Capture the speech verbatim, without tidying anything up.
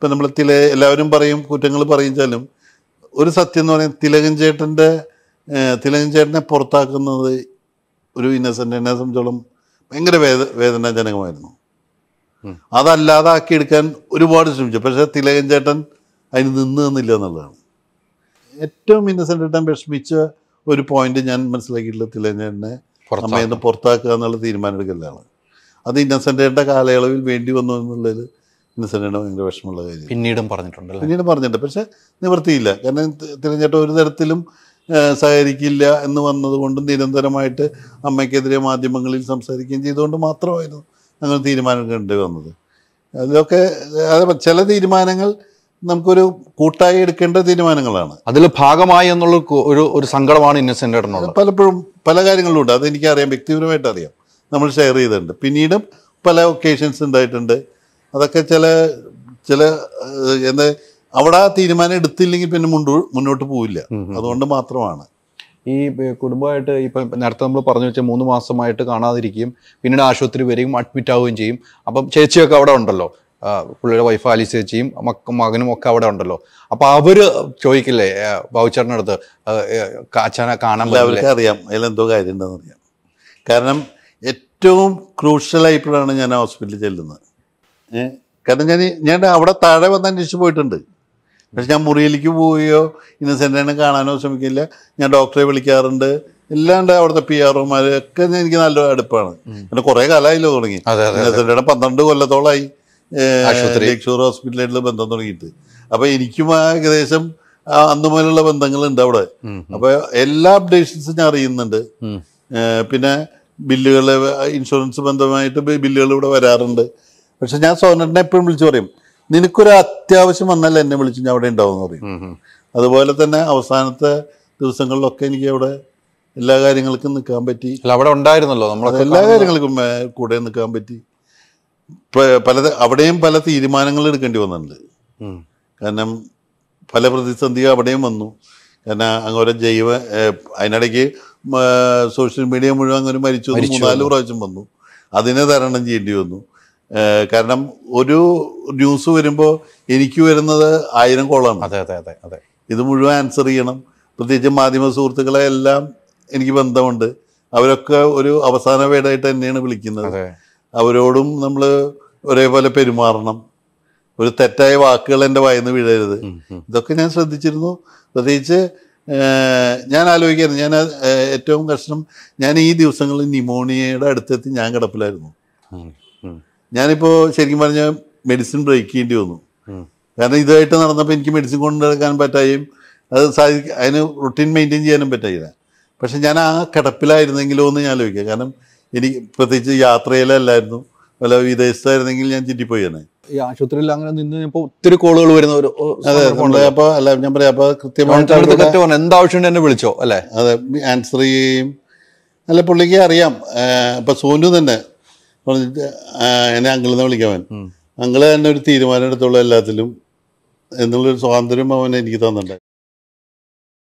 ഇപ്പം നമ്മൾ തില എല്ലാവരും പറയും കുറ്റങ്ങൾ പറയിച്ചാലും ഒരു സത്യം എന്ന് പറയുന്നത് തിലകൻ ചേട്ടൻ്റെ തിലകൻ ചേട്ടനെ പുറത്താക്കുന്നത് ഒരു ഇന്നസെൻറ്റിനെ സംബന്ധിച്ചോളം ഭയങ്കര വേദ വേദനാജനകമായിരുന്നു. അതല്ലാതാക്കി എടുക്കാൻ ഒരുപാട് ശ്രമിച്ചു. പക്ഷേ തിലകൻ ചേട്ടൻ അതിന് നിന്ന് നിന്നില്ല എന്നുള്ളതാണ് ഏറ്റവും ഇന്നസെൻ്റ് ചേട്ടൻ വിഷമിച്ച ഒരു പോയിന്റ് ഞാൻ മനസ്സിലാക്കിയിട്ടുള്ള. തിലകൻ ചേട്ടനെ അമ്മയിൽ നിന്ന് പുറത്താക്കുക എന്നുള്ള തീരുമാനം എടുക്കലാണ്. അത് ഇന്നസെൻ്റ് ചേട്ടൻ്റെ കാലയളവിൽ വേണ്ടി വന്നു എന്നുള്ളതിൽ ഇന്നസെൻ്റ് ചേട്ടൻ ഭയങ്കര വിഷമമുള്ള കാര്യം പിന്നീടും പറഞ്ഞിട്ടുണ്ട് പിന്നീട് പറഞ്ഞിട്ടുണ്ട് പക്ഷെ നിവൃത്തിയില്ല. കാരണം തിലകൻ ചേട്ടൻ ഒരു തരത്തിലും സഹകരിക്കില്ല എന്ന് വന്നതുകൊണ്ടും നിരന്തരമായിട്ട് അമ്മയ്ക്കെതിരെ മാധ്യമങ്ങളിൽ സംസാരിക്കുകയും ചെയ്തുകൊണ്ട് മാത്രമായിരുന്നു അങ്ങനെ തീരുമാനം കണ്ടു വന്നത്. അതിലൊക്കെ ചില തീരുമാനങ്ങൾ നമുക്കൊരു കൂട്ടായി എടുക്കേണ്ട തീരുമാനങ്ങളാണ്. അതിൽ ഭാഗമായി എന്നുള്ള ഒരു ഒരു സങ്കടമാണ് ഇന്നസെൻ്റ് ചേട്ടനുള്ളത്. പലപ്പോഴും പല കാര്യങ്ങളിലുണ്ട്. അതെനിക്കറിയാം, വ്യക്തിപരമായിട്ട് അറിയാം, നമ്മൾ ഷെയർ ചെയ്തിട്ടുണ്ട്. പിന്നീടും പല ഒക്കേഷൻസ് ഉണ്ടായിട്ടുണ്ട്. അതൊക്കെ ചില ചില എന്താ അവിടെ ആ തീരുമാനം എടുത്തില്ലെങ്കിൽ പിന്നെ മുണ്ടു മുന്നോട്ട് പോവില്ല. അതുകൊണ്ട് മാത്രമാണ് ഈ കുടുംബമായിട്ട് ഇപ്പം നേരത്തെ നമ്മൾ പറഞ്ഞു വെച്ചാൽ മൂന്ന് മാസമായിട്ട് കാണാതിരിക്കുകയും പിന്നീട് ആശുപത്രി വരികയും അഡ്മിറ്റ് ആവുകയും ചെയ്യും. അപ്പം ചേച്ചിയൊക്കെ അവിടെ ഉണ്ടല്ലോ, പുള്ളിയുടെ വൈഫ് ആലി ചേച്ചിയും മക്ക മകനും ഒക്കെ അവിടെ ഉണ്ടല്ലോ. അപ്പം അവർ ചോദിക്കില്ലേ ബാബുച്ചേട്ടൻ്റെ അടുത്ത് അച്ഛനെ കാണാൻ? അവർക്ക് അറിയാം അതിലെന്തോ കാര്യം ഉണ്ടെന്ന് അറിയാം. കാരണം ഏറ്റവും ക്രൂഷ്യലായപ്പോഴാണ് ഞാൻ ഹോസ്പിറ്റലിൽ ചെല്ലുന്നത്. കാരണം ഞാൻ ഞാൻ അവിടെ താഴെ വന്ന് അന്വേഷിച്ച് പോയിട്ടുണ്ട്. പക്ഷെ ഞാൻ മുറിയിലേക്ക് പോവുകയോ ഇന്നസെൻ്റിനെ കാണാനോ ശ്രമിക്കില്ല. ഞാൻ ഡോക്ടറെ വിളിക്കാറുണ്ട്. എല്ലാണ്ട് അവിടുത്തെ പി ആർഒമാരൊക്കെ എനിക്ക് നല്ല അടുപ്പാണ്. പിന്നെ കുറേ കാലമായില്ലോ തുടങ്ങി. ഇന്നസെൻ്റിനെ പന്ത്രണ്ട് കൊല്ലത്തോളമായി ലക്ഷൂർ ഹോസ്പിറ്റലായിട്ടുള്ള ബന്ധം തുടങ്ങിയിട്ട്. അപ്പോൾ എനിക്കും ഏകദേശം അന്ന് മുതലുള്ള ബന്ധങ്ങളുണ്ട് അവിടെ. അപ്പോൾ എല്ലാ അപ്ഡേഷൻസും ഞാൻ അറിയുന്നുണ്ട്. പിന്നെ ബില്ലുകൾ, ഇൻഷുറൻസ് ബന്ധമായിട്ട് ബില്ലുകൾ ഇവിടെ വരാറുണ്ട്. പക്ഷെ ഞാൻ സോനറിനെ എപ്പോഴും വിളിച്ചു പറയും, നിനക്കൊരു അത്യാവശ്യം വന്നാൽ എന്നെ വിളിച്ച് ഞാൻ അവിടെ ഉണ്ടാവും എന്ന് പറയും. അതുപോലെ തന്നെ അവസാനത്തെ ദിവസങ്ങളിലൊക്കെ എനിക്ക് അവിടെ എല്ലാ കാര്യങ്ങൾക്കും നിൽക്കാൻ പറ്റി. അവിടെ ഉണ്ടായിരുന്നല്ലോ, നമ്മൾ എല്ലാ കാര്യങ്ങൾക്കും കൂടെ നിൽക്കാൻ പറ്റി. പല അവിടെയും പല തീരുമാനങ്ങൾ എടുക്കേണ്ടി വന്നിട്ടുണ്ട്. കാരണം പല പ്രതിസന്ധിയും അവിടെയും വന്നു. കാരണം അങ്ങനെ ജൈവ അതിനിടയ്ക്ക് സോഷ്യൽ മീഡിയ മുഴുവൻ അങ്ങനെ മരിച്ചു മൂന്നാല് പ്രാവശ്യം വന്നു. അതിനെ തരണം ചെയ്യേണ്ടി വന്നു. കാരണം ഒരു ന്യൂസ് വരുമ്പോൾ എനിക്ക് വരുന്നത് ആയിരം കോളാണ്. അതെ അതെ അതെ അതെ ഇത് മുഴുവൻ ആൻസർ ചെയ്യണം. പ്രത്യേകിച്ച് മാധ്യമ സുഹൃത്തുക്കളെ എല്ലാം എനിക്ക് ബന്ധമുണ്ട്. അവരൊക്കെ ഒരു അവസാന വേടായിട്ട് തന്നെയാണ് വിളിക്കുന്നത്. അവരോടും നമ്മൾ ഒരേപോലെ പെരുമാറണം. ഒരു തെറ്റായ വാക്കുകൾ എൻ്റെ വായിന്ന് വീഴരുത്. ഇതൊക്കെ ഞാൻ ശ്രദ്ധിച്ചിരുന്നു. പ്രത്യേകിച്ച് ഞാൻ ആലോചിക്കായിരുന്നു, ഞാൻ ഏറ്റവും കഷ്ടം ഞാൻ ഈ ദിവസങ്ങളിൽ ന്യൂമോണിയയുടെ അടുത്തെത്തി ഞാൻ കിടപ്പിലായിരുന്നു. ഞാനിപ്പോൾ ശരിക്കും പറഞ്ഞാൽ മെഡിസിൻ ബ്രേക്ക് ചെയ്യേണ്ടി വന്നു. കാരണം ഇതായിട്ട് നടന്നപ്പോൾ എനിക്ക് മെഡിസിൻ കൊണ്ടെടുക്കാൻ പറ്റായും അത് സാധിക്ക അതിന് റുട്ടീൻ മെയിൻറ്റെയിൻ ചെയ്യാനും പറ്റായില്ല. പക്ഷെ ഞാൻ ആ കിടപ്പിലായിരുന്നെങ്കിലോ എന്ന് ഞാൻ ആലോചിക്കുക. കാരണം എനിക്ക് പ്രത്യേകിച്ച് യാത്രയിലല്ലായിരുന്നു, വല്ല വിദേശത്തായിരുന്നെങ്കിൽ ഞാൻ ചുറ്റിപ്പോയാണ്. ഈ ആശുപത്രിയിൽ അങ്ങനെ നിന്ന് ഇപ്പോൾ ഒത്തിരി കോളുകൾ വരുന്ന ഒരു അതെ അപ്പോൾ അല്ല ഞാൻ പറയാം അപ്പോൾ കൃത്യമായിട്ട് എന്താവശ്യം എന്നെ വിളിച്ചോ അല്ലേ? അതെ, ആൻസർ ചെയ്യുകയും അല്ല പുള്ളിക്ക് അറിയാം. ഇപ്പം സോനു തന്നെ എന്നെ അങ്കിളിന്ന് വിളിക്കാൻ അങ്കിള് തന്നെ ഒരു തീരുമാനം എടുത്തോളൂ എല്ലാത്തിലും എന്നുള്ളൊരു സ്വാതന്ത്ര്യം അവൻ എനിക്ക് തന്നിട്ടുണ്ട്.